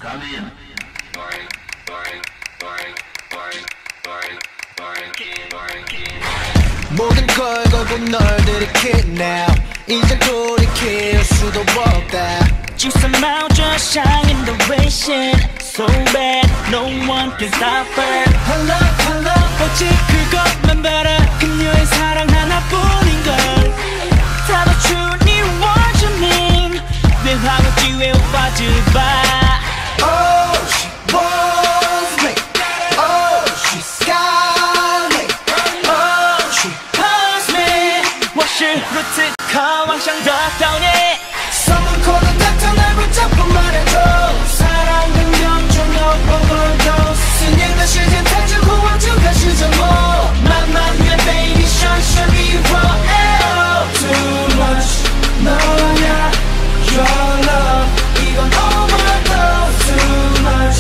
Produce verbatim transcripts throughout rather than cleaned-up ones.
모든 걸 걸고 널 들이킬 now 이제 돌이킬 수도 없다. You somehow just shine in the way shit so bad no one can stop her. Hello hello 오직 그것만 바라 그녀의 사랑 하나뿐인걸. 다 맞춘 이 원주민 내 화목지에 빠져봐. Oh she wants me Oh she's got me Oh she Hurts me 我是如此渴望想得到你。 서문코는 닥터 날 붙잡고 말해줘 사랑은 명중력 overdose 스님과 시즌 탈주고 완벽한 시즌 뭐 만만해 baby sunshine before oh too much 너야 your love 이건 overdose too much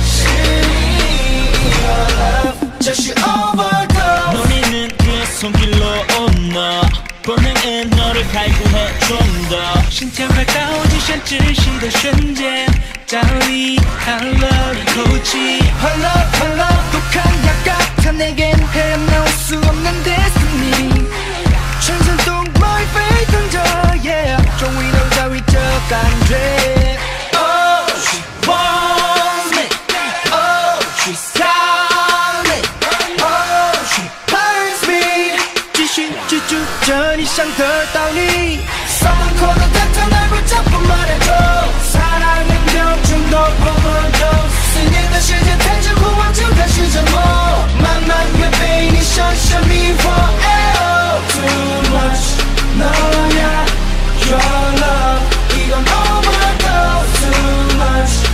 your love just overdose 너네는 그 손길로 온너 본능은 너를 갈구해 좀 더心跳快到就像窒息的瞬间早已看了你口气 Hello hello 독한 약 같아 내겐 헤어나올 수 없는 destiny 천선 똥머리 face 던져 yeah 저 위로 저 위쪽 안 돼 Oh she wants me Oh she's got me Oh she hurts me 继续追逐着你想得到你 서문코는 닥터 날 붙잡고 말해줘 사랑은 병중독 overdose 스님과 시즌 탈주고 완벽한 시즌 뭐 만만해 baby sunshine before oh too much 너야 your love 이건 overdose too much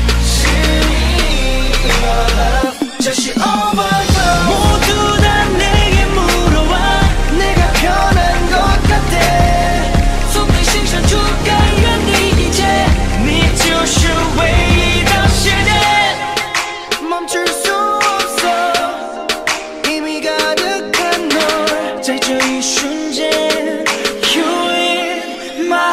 your love just overdose 모두 다 내게 물어와 내가 변한 것 같아 心上就甘愿你一切你就是唯一的世界 멈출 수 없어 이미 가득한 널 在这一瞬间 You in my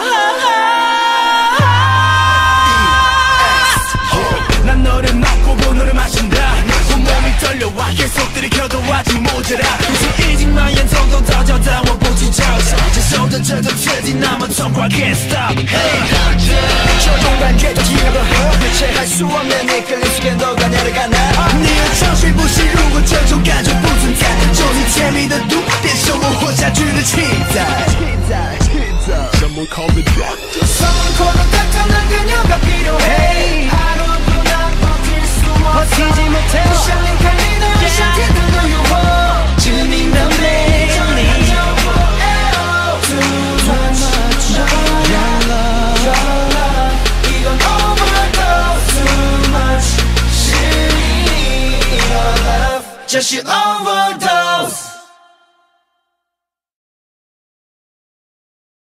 heart 난 너를 맛보고 너를 마신다 온몸이 떨려와 계속 들이켜도 아직 모자라 무슨 이직만 연속도 터져다 원보지 저서 제소든 저도 트디 남은 성과 can't stop hey 조종간 궤도 기억을 대체할 수 없는 이 끌림 속에 너가 내려가나 네가 정신 부시르고 저종 가족 무슨 다 종이 재미도 눈빛 속을 호자주는 치다 Someone call me doctor 서문코는 닥터난 그녀가 필요해 하루도 난 버틸 수 없어 버티지 못해 샬린 칼리는 샤티들도 유혹 주님 넌내 Too much your love your love 이건 overdose too much your love just overdose